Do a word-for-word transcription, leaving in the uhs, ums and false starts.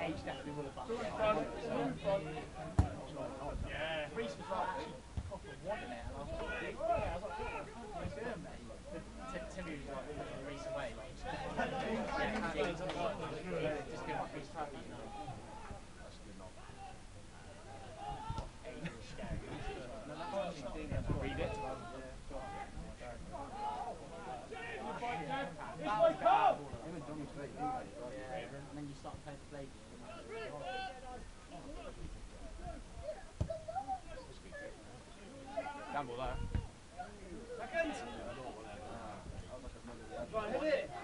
age definitely will have backed it. Yeah. Reece was like actually proper wanting it, and I was like, yeah, I was like, what are you doing, mate? Timmy was like pushing Reece away, like, yeah, yeah, just give up Reece happy, you know. That's a good knock. Age was scary. Read it. And then you start playing the play game. Gamble there. Second! Right, hit it!